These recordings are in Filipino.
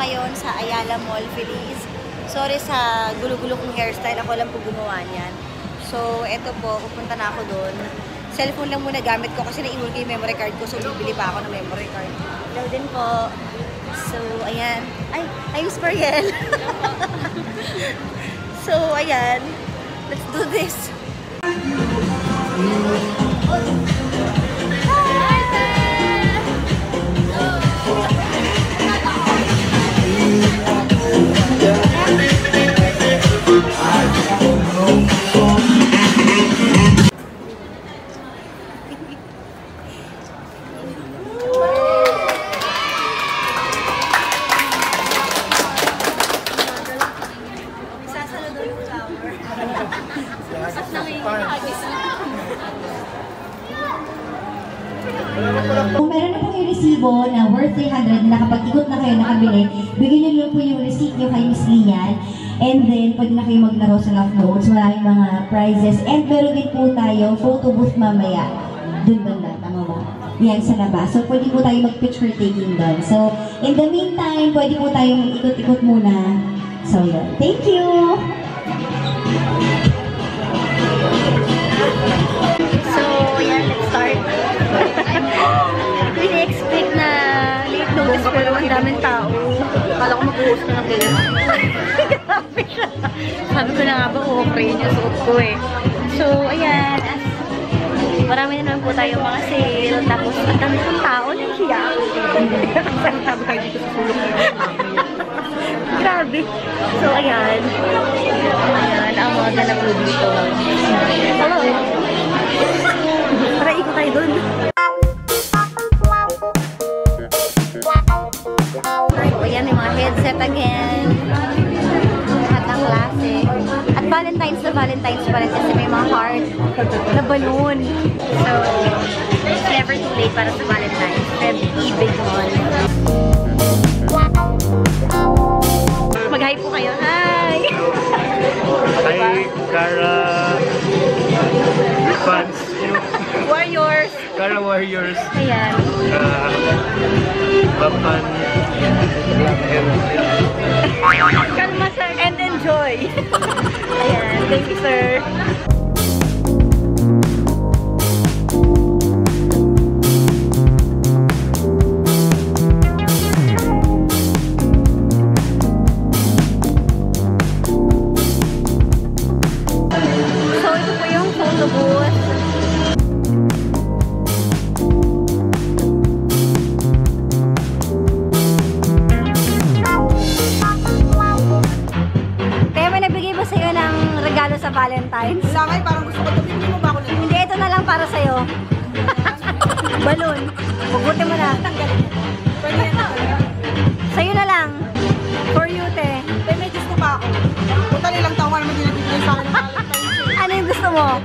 ngayon sa Ayala Mall, Feliz. Sorry sa gulo-gulo kong hairstyle. Ako lang po gumawa niyan. So, eto po. Pupunta na ako doon. Cellphone lang muna gamit ko kasi naiwan ko yung memory card ko. So, bibili pa ako ng memory card. Hello din po. So, ayan. Ay, Miss Mariel. So, ayan. Let's do this. Kung meron na pong yung resibo na worth 300 na nakapag-ikot na kayo nakabili, bigyan nyo lang po yung receipt nyo kay Miss Lian. And then, pwede na kayo maglaro sa Love Notes. Maraming mga prizes. And meron din po tayo photo booth mamaya. Doon banda, tama ba? Yan sa labas. So, pwede po tayo mag-picture taking doon. So, in the meantime, pwede po tayo mag-ikot-ikot muna. So, yun. Thank you! So, yan, let's start. Hindi expect na late notice pero ang daming tao. Akala ko mag-uus na ng ganyan. Grabe siya. Sabi ko na nga ba, okay yung suot ko eh. So, ayan. Marami na naman po tayo mga sale. Tapos, ang dami pong tao na siya. Sabi tayo dito sa sulok. Grabe. So, ayan. Ayan, ang mga na po dito. Hello. Tara, ikot tayo dun. Ayan, yung mga headset again. Lahat ng klase. At Valentine's pa rin kasi may mga heart na balloon. So, it's never too late para sa Valentine's. Feb Ibig Mall. Mag-hi po kayo. Hi! Hi, Cara fans. Warriors. Cara Warriors. Ayan. Bapan. Kalma, sir. And enjoy. Ayan. Thank you, sir. So, ito po yung photo booth. Sa Valentine's. Sangay, parang gusto ko ito. Hindi mo ba ako nito? Hindi, ito na lang para sa'yo. Balloon. Pugutin mo na. Pwede yan na. Sa'yo na lang. For you, te. May gusto pa ako. Punta nilang taon naman din natin sa akin ng Valentine's. Ano yung gusto mo?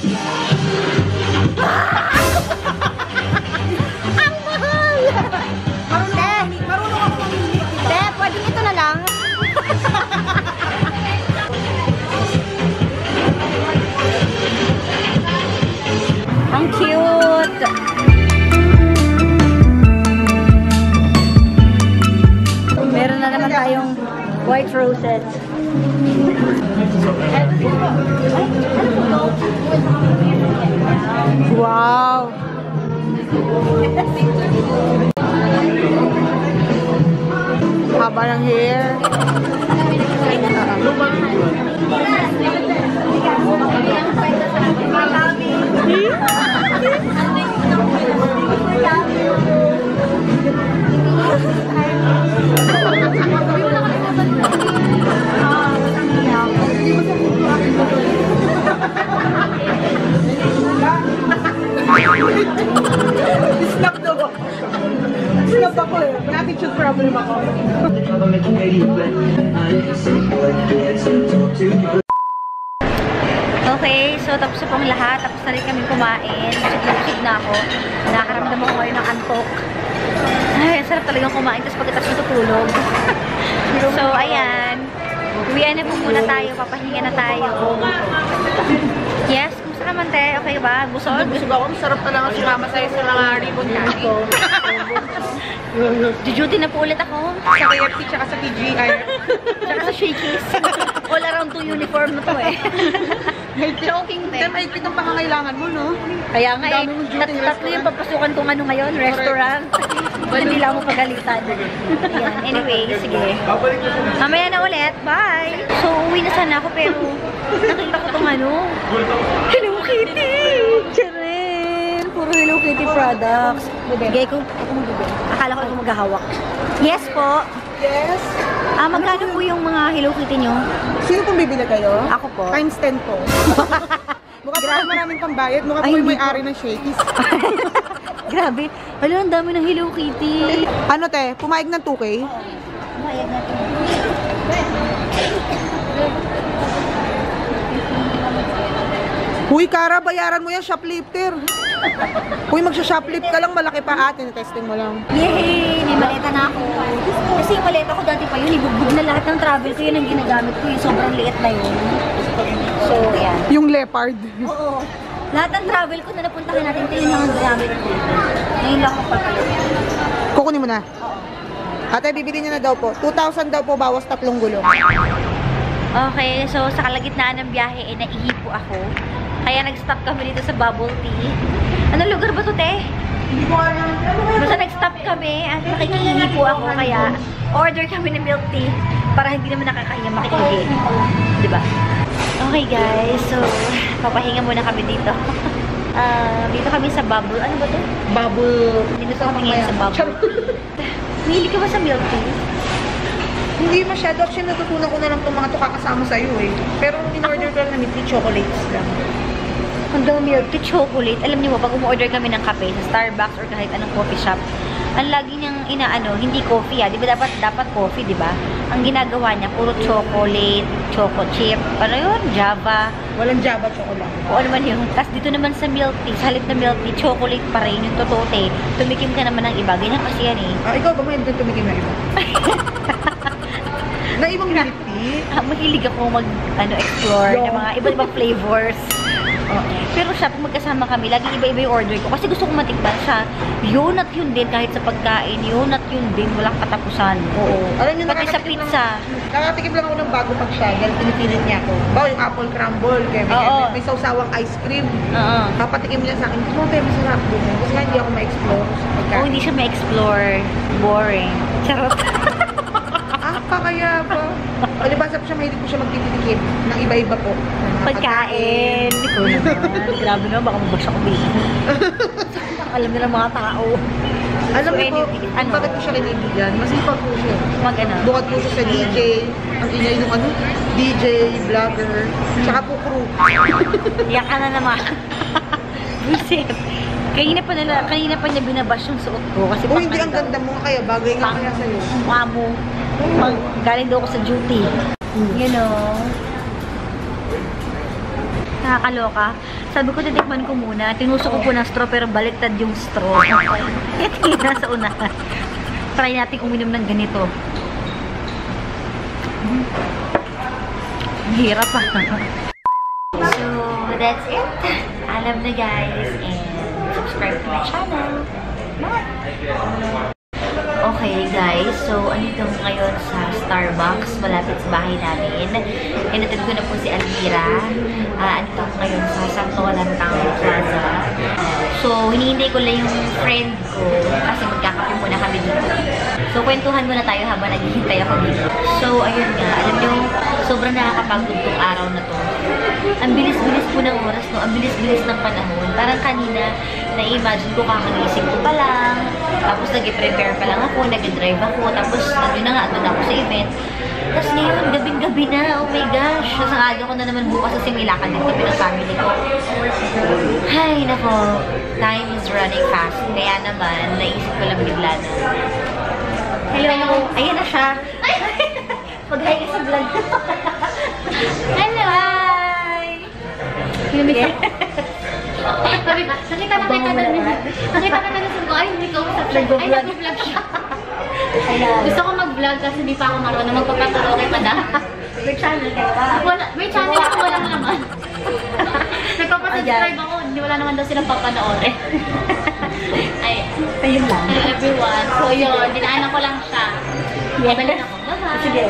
Ang mahal! Marunong ako mamili. Te, pwede ito na lang. Ang cute! Meron na naman tayong white roses. Wow! Haba ng hair. Snap daw ako. Snap ako eh. May attitude problem ako. Okay, so tapos na pong lahat. Tapos na rin kami kumain. Busog na ako. Nakakaramdam ako ngayon ng antok. Ay, ang sarap talagang kumain. Tapos pagkatapos natutulog. So, ayan. Uwian na po muna tayo. Papahinga na tayo. Yes, kumusta naman, te? Okay ba? Busog? Busog ako. Sarap talaga sumama sa'yo sa mga ribbon ko. Duty na po ulit ako. Sa KFC, tsaka sa TGI. Tsaka sa Shakey's. All around to uniform na to eh. Joking din. Then, mahigpit ang pangangailangan mo, no? Kaya nga eh, Dami mong duty tatlo yung papasukan kong ano ngayon, restaurant. Hindi lang mo pagalitan. Ayan, anyway, sige. Mamaya na ulit, bye! So, uwi na sana ako pero nakita ko tong ano, Hello Kitty! Charin! Puro Hello Kitty products. Bigay ko, akala ko ako maghahawak. Yes po. Yes. Magkano po yung mga Hello Kitty nyo? Sino pong bibili kayo? Ako po. Times 10 po. Mukha po maraming pambayad. Mukha po Ay, yung hindi may-ari ng Shakey's. Grabe. Hala, ang dami ng Hello Kitty. Ano te? Pumayag ng 2K? Mayag natin. Huy, Kara, bayaran mo yan, shoplifter. Huy, magsha-shoplift ka lang, malaki pa atin. Testing mo lang. Yay! May maleta na ako. Kasi yung maleta ko dati pa yun, ibugbog na lahat ng travel ko, yun ang ginagamit ko, yung sobrang liit na yun. So, yan. Yung leopard. Oo. Lahat ng travel ko na napuntahan natin, ito yun lang ang ginamit ko. Ngayon lang ako pati. Kukunin mo na. Ate, bibili niya na daw po. 2,000 daw po, bawas 3 gulong. Okay, so sa kalagitnaan ng biyahe, naihipo ako. Kaya nag-stop kami dito sa bubble tea. Anong lugar ba to, te? Hindi ko alam. Basta nag-stop kami at nakikihipo ako. Kaya order kami ng milk tea para hindi naman nakakahiya makikihi. Diba? Okay guys, so papahinga muna kami dito. Dito kami sa bubble. Ano ba to? Bubble. Dito kami ngayon sa bubble. Mahilig ka ba sa milk tea? Hindi masyado. Actually, natutunan ko na lang itong mga ito kakasama sa'yo eh. Pero in-order ko lang na milk chocolates lang. Hanggang milk tea chocolate. Alam niyo ba, pag umorder kami ng kape sa Starbucks or kahit anong coffee shop, ang lagi niyang inaano, hindi coffee di ba dapat coffee, di ba? Ang ginagawa niya, puro chocolate, choco chip, ano yun? Java. Walang Java chocolate. O ano man yun. Tapos dito naman sa milk tea, sa halip na milk tea, chocolate pa rin yung totote. Tumikim ka naman ng iba. Ganyan kasi yan eh. Ikaw ba mahilig tumikim na iba? Na ibang milk tea? Mahilig ako explore ng mga iba't-ibang flavors. Pero siya, pag magkasama kami, lagi iba-iba yung order ko. Kasi gusto kong matikman siya. Yun at yun din, kahit sa pagkain, yun at yun din, walang katapusan. Oo. Alam niyo, Pati sa pizza. Nakatikim lang ako ng bago pag siya. Dahil pinipilit niya ako. Bawa yung apple crumble. Kaya may sawsawang ice cream. Oo. Kapatikim niya sa akin, hindi mo tayo masarap din. Kasi nga hindi ako ma-explore sa pagkain. Oh, hindi siya ma-explore. Boring. Charot. Kaya ba? O diba, sabi siya, mahilig po siya magtitikim ng iba-iba po. Pagkain. Ikaw naman. Grabe naman, baka mabasa ko baby. Alam nila mga tao. Alam So, niyo po, ano? bakit po siya kinibigan? Masipag po siya. Mag-ano? Bukod po siya sa DJ, ang ingay nung DJ, vlogger, tsaka po crew. Iyak ka na naman. Buset. Kanina pa niya binabash yung suot ko. Kasi O hindi, ang ganda mo, kaya bagay nga kaya sa'yo. Mukha mo. Galing daw ako sa duty. You know. Nakakaloka. Sabi ko, titikman ko muna. Tinusok ko po ng straw, pero baliktad yung straw. Kaya tingin nasa unahan. Try natin uminom ng ganito. Hirap pa. So, that's it. Alam na guys. And subscribe to my channel. Bye! Okay guys, so andito ko ngayon sa Starbucks, malapit sa bahay namin. Hinatid ko na po si Alvira. Andito ko ngayon sa Santo Valentang Plaza. So, hinihintay ko lang yung friend ko kasi magkakape muna kami dito. So, kwentuhan muna tayo habang naghihintay ako dito. So, ayun nga, alam nyo, sobrang nakakapagod tong araw na to. Ang bilis-bilis po ng oras, no? Ang bilis-bilis ng panahon. Parang kanina, na-imagine ko kakagising ko pa lang. Tapos nag-prepare pa lang ako, nag-drive ako. Tapos, doon na nga, doon ako sa event. Tapos ngayon, gabing-gabi na. Oh my gosh. Sasangado ko na naman bukas kasi may lakad din kami ng family ko. Ay, nako. Time is running fast. Kaya naman, naisip ko lang bigla na. Hello. Ayan na siya. Mag-hi ka sa vlog. Hello. Hi. Nakita na ko, ay, hindi ko sa vlog. Ay, nag-vlog siya. Gusto ko mag-vlog kasi hindi pa ako marunong magpapaturo kay Madam. May channel ka ba? May channel ako, walang naman. Nagpapasubscribe ako, hindi wala naman daw silang papanoorin. Ay, Ayun lang. hello everyone. So, yun, dinaanan ko lang siya. Balik ako. Bye-bye. Sige.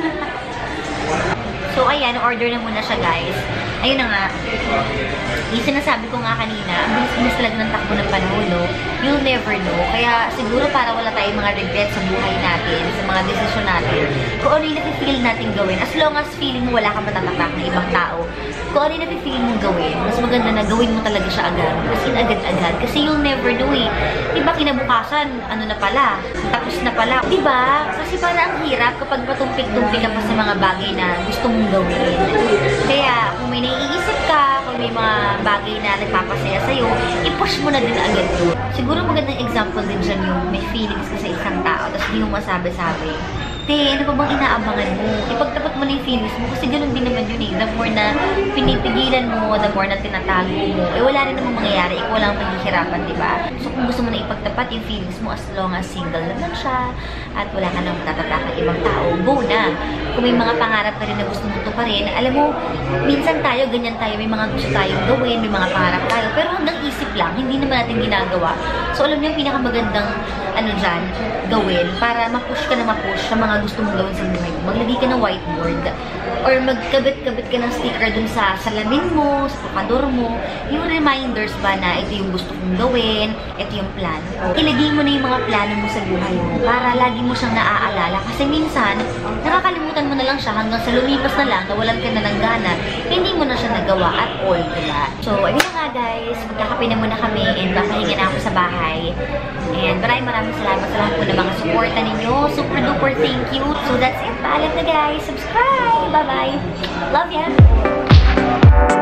So, ayan, order na muna siya, guys. Ayun na nga. Yung sinasabi ko nga kanina, ang bilis-bilis talaga ng takbo ng panahon, no? You'll never know. Kaya, siguro para wala tayong mga regrets sa buhay natin, sa mga desisyon natin, kung ano yung nafe-feel natin gawin, as long as feeling mo wala kang matatatak ng ibang tao, kung ano yung nafe-feel mong gawin, mas maganda na gawin mo talaga siya agad. As in, agad-agad. Kasi you'll never know, eh. Diba, kinabukasan, ano na pala, tapos na pala. Diba? Kasi parang ang hirap kapag patumpik-tumpik ka pa sa mga bagay na gusto mong gawin. Kaya, kung may naiisip ka, kung may mga bagay na nagpapasaya sa'yo, i-push mo na din agad doon. Siguro magandang example din dyan yung may feelings ka sa isang tao, tapos hindi mo masabi-sabi. Te, ano pa bang inaabangan mo? Ipagtapat mo na yung feelings mo kasi ganun din naman yun, eh. The more na pinipigilan mo, the more na tinatago mo, eh wala rin namang mangyayari, ikaw lang maghihirapan, diba? So kung gusto mo na ipagtapat yung feelings mo as long as single naman siya at wala ka nang matatatakang ibang tao, go na! Kung may mga pangarap ka rin na gusto mo tuparin, alam mo, minsan tayo, ganyan tayo, may mga gusto tayong gawin, may mga pangarap tayo, pero hanggang isip lang, hindi naman natin ginagawa. So alam niyo yung pinakamagandang ano dyan, gawin para ma-push ka na ma-push sa mga gusto mong gawin sa buhay mo. Maglagay ka ng whiteboard or magkabit-kabit ka ng sticker dun sa salamin mo, sa tukador mo, yung reminders ba na ito yung gusto kong gawin, ito yung plan ko. Ilagay mo na yung mga plano mo sa buhay mo para lagi mo siyang naaalala kasi minsan, nakakalimutan mo na lang siya hanggang sa lumipas na lang, nawalan ka na ng gana, hindi mo na siya nagawa at all, diba? So, ayun na nga guys, magkakape na muna kami and papahinga na ako sa bahay. And maraming salamat sa lahat po ng mga suporta ninyo. Super duper thank you. So that's it. Paalam na guys. Subscribe. Bye-bye. Love ya.